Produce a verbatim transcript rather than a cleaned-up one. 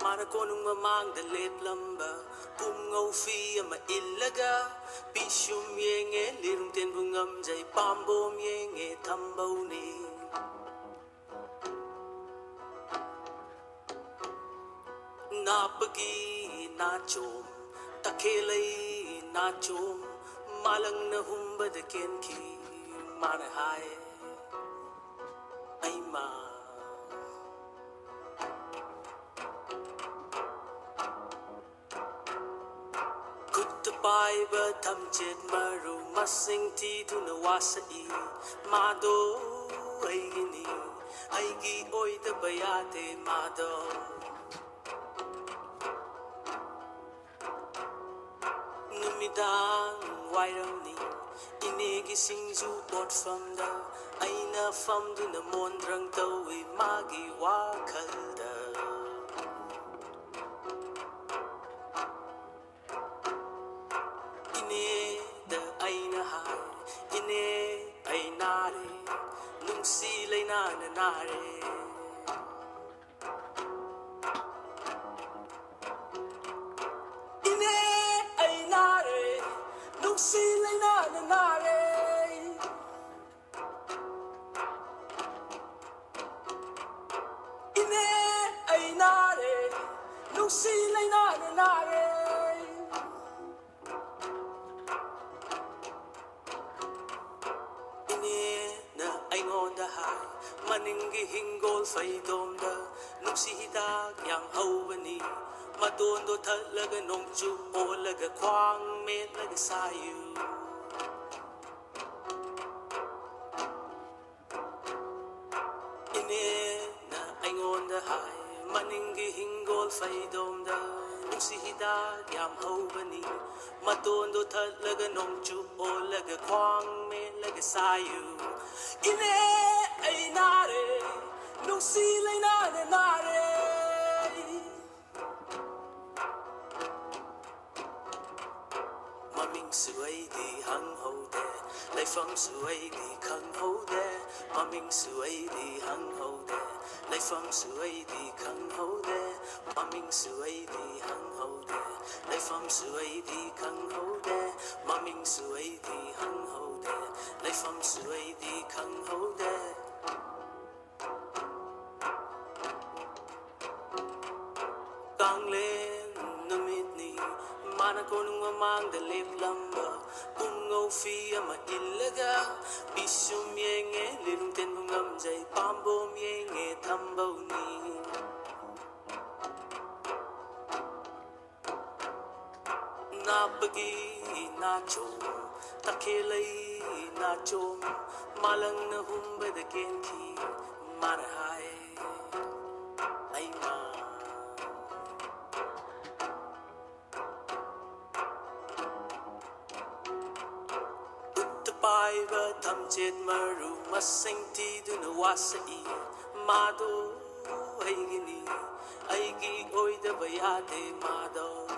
Mana konung mamangda leplamba Pum ngau fi ama illaga Pishum yenge lirum ten bungam jay Pambom yenge tambau ni Napagi nachom Takelay nachom Malang na humba da kenki Mana hai Ay ma Paiba tham chet maru masing ti tu na wasa i mado ay gini ay gi oy da bayate mado numidang wairang ni inegi singju bot fam da ay na fam du na mondrang tau i magi wakal da Nare Ine ay nare Nung sila'y nananare Ine ay nare Nung sila'y nananare Ine na ay ngondahay Maninggi hinggol fay domda Nung si hidag yang hawani Madondo talaga nung jupo laga kwang met laga sayu Ine na ay ngondahay Maninggi hinggol fay domda Nung si hidag yang hawani Madondo talaga nung jupo laga kwang met laga sayu Ine ay nare Nung sila'y nananare Maming suay di hang ho de Lai fang suay di kang ho de Maming suay di hang ho de Lai fang suay di kang ho de Maming suay di hang ho de Lai fang suay di kang ho de Maming suay di hang ho de Lai fang suay di kang ho de Kang len namit ni Mana konung mamang da leplamba Kung ngau fi ama illaga Bishum yenge lirum ten bungam jay Pambom yenge tambau ni Napagi nachom Takelay nachom Malang na humba da kenki Marhay Ay ma Paiba tham chet maru masing ti du na wasa i mado ay gini ay gi oy da bayate mado